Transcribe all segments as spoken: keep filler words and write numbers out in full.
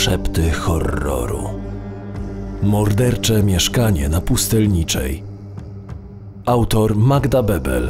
Szepty horroru. Mordercze mieszkanie na Pustelniczej. Autor Magda Bebel.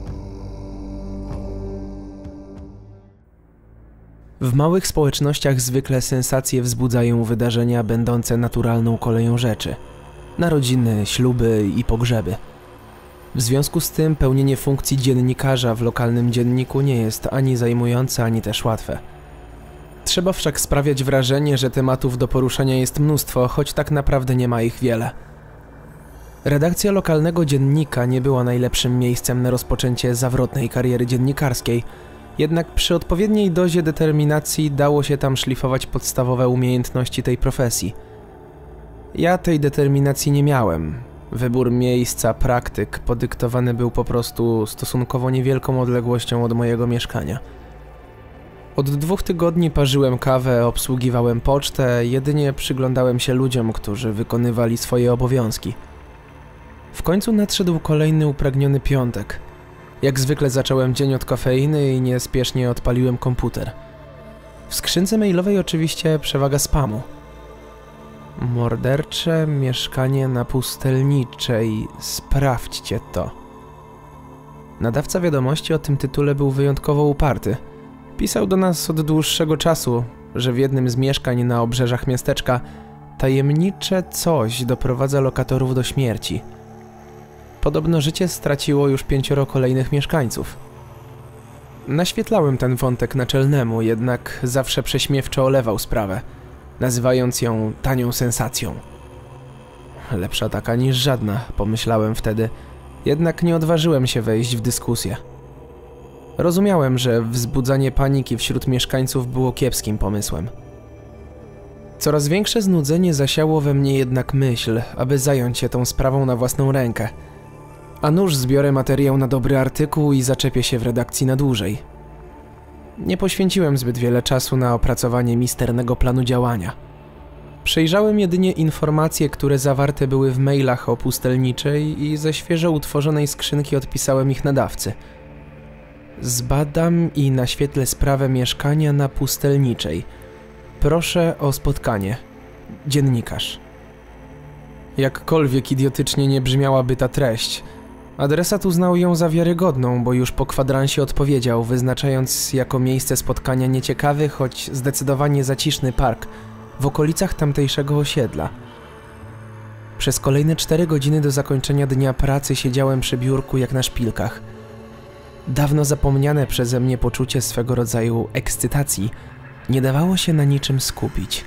W małych społecznościach zwykle sensacje wzbudzają wydarzenia będące naturalną koleją rzeczy. Narodziny, śluby i pogrzeby. W związku z tym pełnienie funkcji dziennikarza w lokalnym dzienniku nie jest ani zajmujące, ani też łatwe. Trzeba wszak sprawiać wrażenie, że tematów do poruszenia jest mnóstwo, choć tak naprawdę nie ma ich wiele. Redakcja lokalnego dziennika nie była najlepszym miejscem na rozpoczęcie zawrotnej kariery dziennikarskiej, jednak przy odpowiedniej dozie determinacji dało się tam szlifować podstawowe umiejętności tej profesji. Ja tej determinacji nie miałem. Wybór miejsca, praktyk podyktowany był po prostu stosunkowo niewielką odległością od mojego mieszkania. Od dwóch tygodni parzyłem kawę, obsługiwałem pocztę, jedynie przyglądałem się ludziom, którzy wykonywali swoje obowiązki. W końcu nadszedł kolejny upragniony piątek. Jak zwykle zacząłem dzień od kofeiny i niespiesznie odpaliłem komputer. W skrzynce mailowej oczywiście przewaga spamu. Mordercze mieszkanie na Pustelniczej. Sprawdźcie to. Nadawca wiadomości o tym tytule był wyjątkowo uparty. Pisał do nas od dłuższego czasu, że w jednym z mieszkań na obrzeżach miasteczka tajemnicze coś doprowadza lokatorów do śmierci. Podobno życie straciło już pięcioro kolejnych mieszkańców. Naświetlałem ten wątek naczelnemu, jednak zawsze prześmiewczo olewał sprawę, nazywając ją tanią sensacją. Lepsza taka niż żadna, pomyślałem wtedy, jednak nie odważyłem się wejść w dyskusję. Rozumiałem, że wzbudzanie paniki wśród mieszkańców było kiepskim pomysłem. Coraz większe znudzenie zasiało we mnie jednak myśl, aby zająć się tą sprawą na własną rękę. A nuż zbiorę materiał na dobry artykuł i zaczepię się w redakcji na dłużej. Nie poświęciłem zbyt wiele czasu na opracowanie misternego planu działania. Przejrzałem jedynie informacje, które zawarte były w mailach o Pustelniczej i ze świeżo utworzonej skrzynki odpisałem ich nadawcy. Zbadam i naświetlę sprawę mieszkania na Pustelniczej. Proszę o spotkanie. Dziennikarz. Jakkolwiek idiotycznie nie brzmiałaby ta treść, adresat uznał ją za wiarygodną, bo już po kwadransie odpowiedział, wyznaczając jako miejsce spotkania nieciekawy, choć zdecydowanie zaciszny park w okolicach tamtejszego osiedla. Przez kolejne cztery godziny do zakończenia dnia pracy siedziałem przy biurku jak na szpilkach. Dawno zapomniane przeze mnie poczucie swego rodzaju ekscytacji nie dawało się na niczym skupić.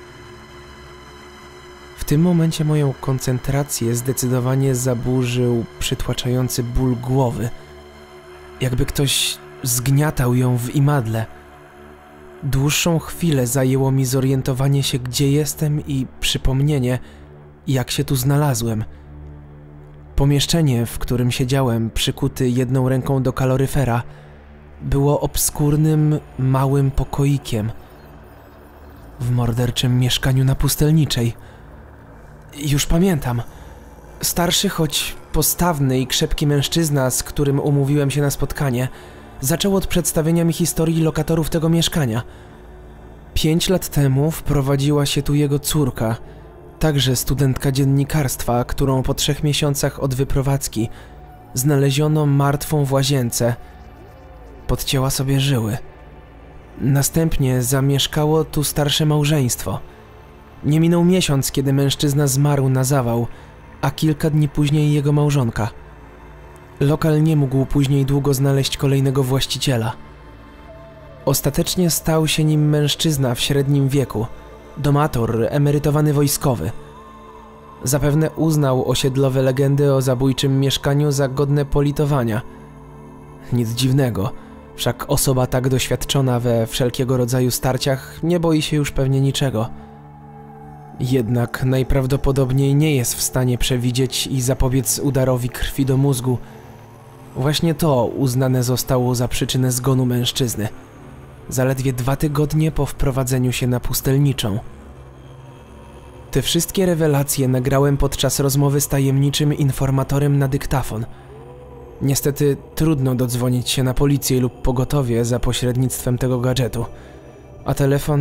W tym momencie moją koncentrację zdecydowanie zaburzył przytłaczający ból głowy. Jakby ktoś zgniatał ją w imadle. Dłuższą chwilę zajęło mi zorientowanie się, gdzie jestem i przypomnienie, jak się tu znalazłem. Pomieszczenie, w którym siedziałem, przykuty jedną ręką do kaloryfera, było obskurnym, małym pokoikiem w morderczym mieszkaniu na Pustelniczej. Już pamiętam. Starszy, choć postawny i krzepki mężczyzna, z którym umówiłem się na spotkanie, zaczął od przedstawienia mi historii lokatorów tego mieszkania. Pięć lat temu wprowadziła się tu jego córka, także studentka dziennikarstwa, którą po trzech miesiącach od wyprowadzki znaleziono martwą w łazience. Podcięła sobie żyły. Następnie zamieszkało tu starsze małżeństwo. Nie minął miesiąc, kiedy mężczyzna zmarł na zawał, a kilka dni później jego małżonka. Lokal nie mógł później długo znaleźć kolejnego właściciela. Ostatecznie stał się nim mężczyzna w średnim wieku, domator, emerytowany wojskowy. Zapewne uznał osiedlowe legendy o zabójczym mieszkaniu za godne politowania. Nic dziwnego, wszak osoba tak doświadczona we wszelkiego rodzaju starciach nie boi się już pewnie niczego. Jednak najprawdopodobniej nie jest w stanie przewidzieć i zapobiec udarowi krwi do mózgu. Właśnie to uznane zostało za przyczynę zgonu mężczyzny. Zaledwie dwa tygodnie po wprowadzeniu się na Pustelniczą. Te wszystkie rewelacje nagrałem podczas rozmowy z tajemniczym informatorem na dyktafon. Niestety trudno dodzwonić się na policję lub pogotowie za pośrednictwem tego gadżetu, a telefon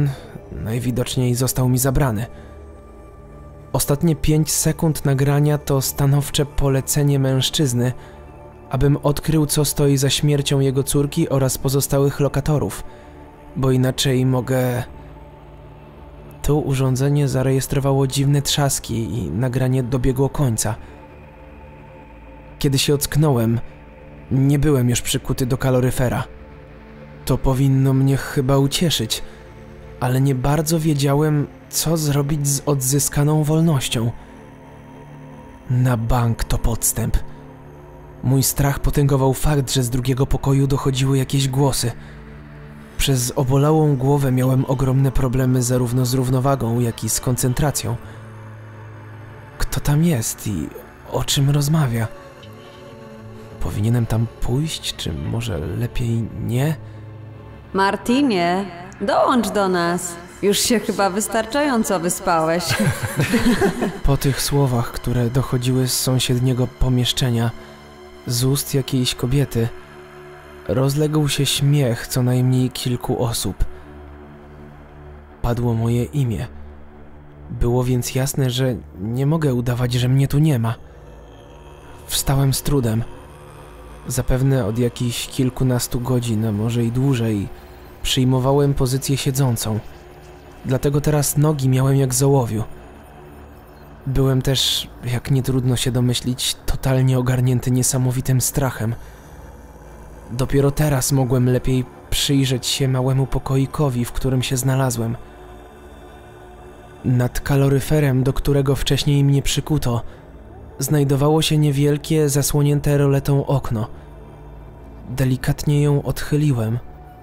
najwidoczniej został mi zabrany. Ostatnie pięć sekund nagrania to stanowcze polecenie mężczyzny, abym odkrył, co stoi za śmiercią jego córki oraz pozostałych lokatorów, bo inaczej mogę... Tu urządzenie zarejestrowało dziwne trzaski i nagranie dobiegło końca. Kiedy się ocknąłem, nie byłem już przykuty do kaloryfera. To powinno mnie chyba ucieszyć, ale nie bardzo wiedziałem, co zrobić z odzyskaną wolnością. Na bank to podstęp. Mój strach potęgował fakt, że z drugiego pokoju dochodziły jakieś głosy. Przez obolałą głowę miałem ogromne problemy zarówno z równowagą, jak i z koncentracją. Kto tam jest i o czym rozmawia? Powinienem tam pójść, czy może lepiej nie? Martinie, dołącz do nas. Już się chyba wystarczająco wyspałeś. Po tych słowach, które dochodziły z sąsiedniego pomieszczenia, z ust jakiejś kobiety, rozległ się śmiech co najmniej kilku osób. Padło moje imię. Było więc jasne, że nie mogę udawać, że mnie tu nie ma. Wstałem z trudem. Zapewne od jakichś kilkunastu godzin, a może i dłużej, przyjmowałem pozycję siedzącą. Dlatego teraz nogi miałem jak z ołowiu. Byłem też, jak nie trudno się domyślić, totalnie ogarnięty niesamowitym strachem. Dopiero teraz mogłem lepiej przyjrzeć się małemu pokoikowi, w którym się znalazłem. Nad kaloryferem, do którego wcześniej mnie przykuto, znajdowało się niewielkie, zasłonięte roletą okno. Delikatnie ją odchyliłem.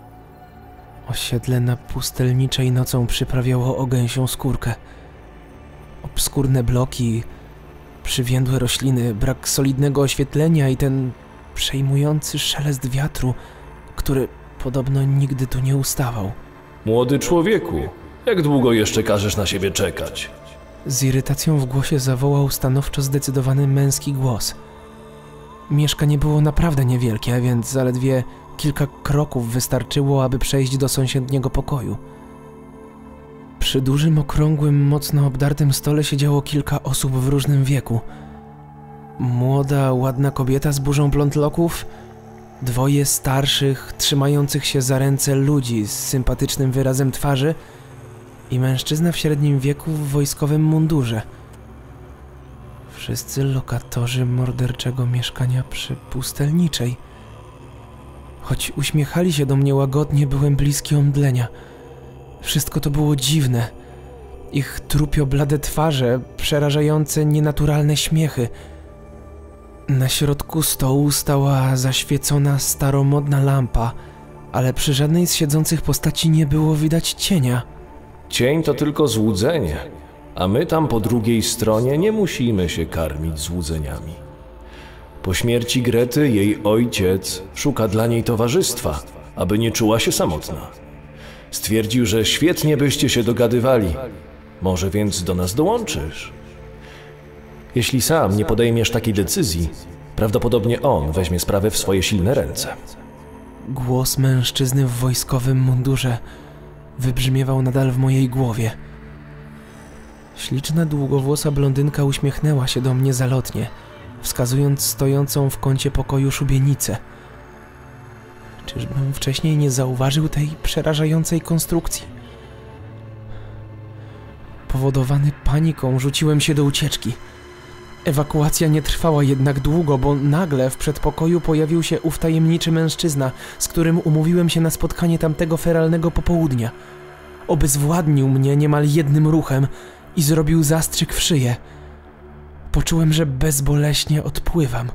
Osiedle na Pustelniczej nocą przyprawiało o gęsią skórkę. Obskurne bloki, przywiędłe rośliny, brak solidnego oświetlenia i ten przejmujący szelest wiatru, który podobno nigdy tu nie ustawał. Młody człowieku, jak długo jeszcze każesz na siebie czekać? Z irytacją w głosie zawołał stanowczo zdecydowany męski głos. Mieszkanie było naprawdę niewielkie, a więc zaledwie kilka kroków wystarczyło, aby przejść do sąsiedniego pokoju. Przy dużym, okrągłym, mocno obdartym stole siedziało kilka osób w różnym wieku. Młoda, ładna kobieta z burzą blond loków, dwoje starszych, trzymających się za ręce ludzi z sympatycznym wyrazem twarzy i mężczyzna w średnim wieku w wojskowym mundurze. Wszyscy lokatorzy morderczego mieszkania przy Pustelniczej. Choć uśmiechali się do mnie łagodnie, byłem bliski omdlenia. Wszystko to było dziwne. Ich trupio blade twarze, przerażające nienaturalne śmiechy. Na środku stołu stała zaświecona staromodna lampa, ale przy żadnej z siedzących postaci nie było widać cienia. Cień to tylko złudzenie, a my tam po drugiej stronie nie musimy się karmić złudzeniami. Po śmierci Grety jej ojciec szuka dla niej towarzystwa, aby nie czuła się samotna. Stwierdził, że świetnie byście się dogadywali. Może więc do nas dołączysz? Jeśli sam nie podejmiesz takiej decyzji, prawdopodobnie on weźmie sprawę w swoje silne ręce. Głos mężczyzny w wojskowym mundurze wybrzmiewał nadal w mojej głowie. Śliczna, długowłosa blondynka uśmiechnęła się do mnie zalotnie, wskazując stojącą w kącie pokoju szubienicę. Czyżbym wcześniej nie zauważył tej przerażającej konstrukcji? Powodowany paniką rzuciłem się do ucieczki. Ewakuacja nie trwała jednak długo, bo nagle w przedpokoju pojawił się ów tajemniczy mężczyzna, z którym umówiłem się na spotkanie tamtego feralnego popołudnia. Obezwładnił mnie niemal jednym ruchem i zrobił zastrzyk w szyję. Poczułem, że bezboleśnie odpływam.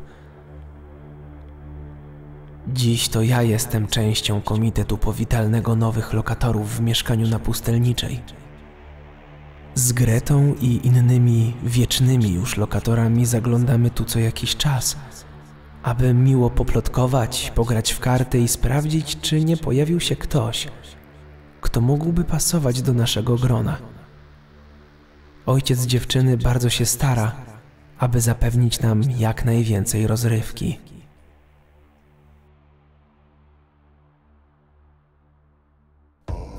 Dziś to ja jestem częścią komitetu powitalnego nowych lokatorów w mieszkaniu na Pustelniczej. Z Gretą i innymi wiecznymi już lokatorami zaglądamy tu co jakiś czas, aby miło poplotkować, pograć w karty i sprawdzić, czy nie pojawił się ktoś, kto mógłby pasować do naszego grona. Ojciec dziewczyny bardzo się stara, aby zapewnić nam jak najwięcej rozrywki.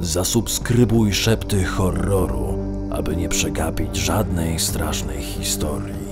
Zasubskrybuj Szepty Horroru, aby nie przegapić żadnej strasznej historii.